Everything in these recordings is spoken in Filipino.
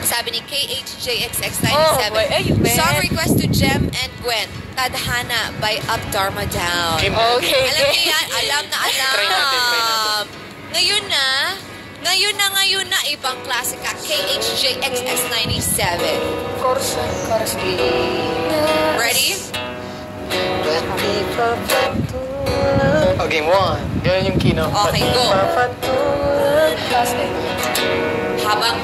Sabi ni KHJXX97. Song request to Jem and Gwen. Tadhana by Up Dharma Down. Okay. Alam niyo yan? Alam na alam. Try natin. Ngayon na, ibang klase ka. KHJXX97. Chorus. Ready? Okay, one. Ganun yung key, no? Okay, go. Habang...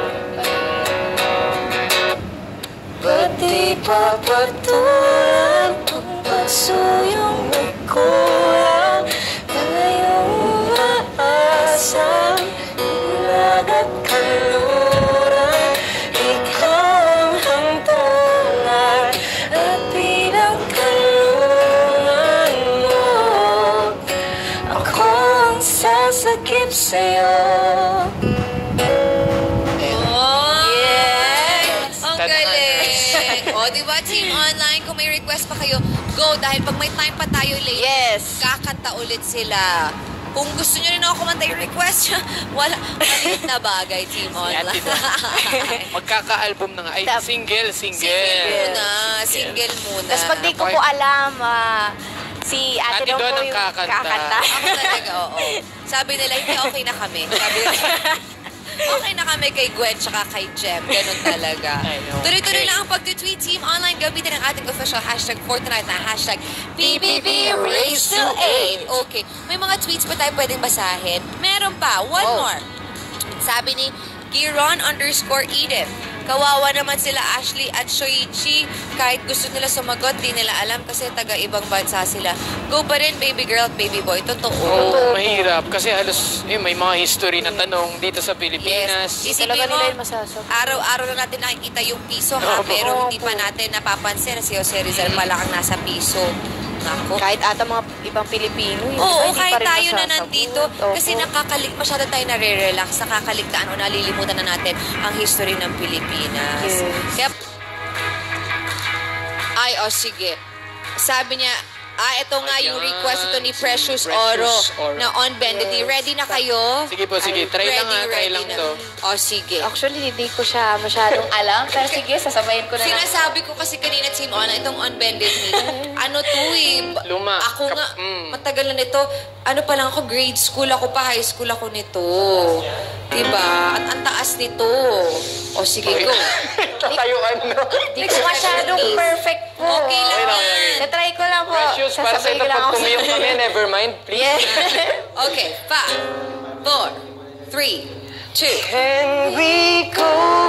Ba't di papatulan kung pasuyong nagkulang ngayong umaasang ilag at kaluran ikaw ang hantungan at bilang kalungan mo ako ang sasakip sa'yo. O, diba, Team Online, kung may request pa kayo, go. Dahil pag may time pa tayo late, kakanta ulit sila. Kung gusto nyo rin ako kumanta yung request nyo, maliit na bagay, Team Online. Magkaka-album na nga. Ay, single. Single muna. Tapos pag di ko po alam, si Ate daw po yung kakanta. Ako talaga, oo. Sabi nila, hindi, okay na kami. Sabi nila, okay na kami kay Gwen tsaka kay Jem. Ganun talaga. Tuloy-tuloy lang ang pag-tweet. Team Online, gamitin ang ating official hashtag for tonight na hashtag PBB Race to 8. Okay. May mga tweets pa tayo pwedeng basahin. Meron pa. One more. Sabi ni Giron_Edith. Kawawa naman sila Ashley at Shoichi. Kahit gusto nila sumagot, di nila alam kasi taga-ibang bansa sila. Go pa rin, baby girl at baby boy. Totoo. Oo, mahirap. Kasi halos may mga history na tanong dito sa Pilipinas. Yes. Isipin mo, araw-araw na natin nakikita yung piso, ha? Pero hindi pa natin napapansin na si Jose Rizal pala ang nasa piso. Ako. Kahit ata mga ibang Pilipino. Oo, kahit tayo na nandito. Kasi masyado tayo nare-relax, nakakaligtaan o nalilimutan na natin ang history ng Pilipinas. Kaya, sige. Sabi niya, ito nga yung request ito ni Precious Oro na on bended. Ready na kayo? Sige po, sige. Try lang to. Sige. Actually, hindi ko siya masyadong alam. Pero sige, sasabayin ko na lang. Sinasabi ko kasi kanina, Team Online, itong on bended me. Ano to Luma. Ako nga, matagal na nito. Ano pa lang ako, grade school ako pa, high school ako nito. Diba? At ang taas nito. Sige, go. Tatayuan, no? Hindi ko masyadong perfect po. Okay lang. Natry ko lang po. Precious, para sa ito, pag tumiyok kami, never mind, please. Okay, 5, 4, 3, 2. Can we go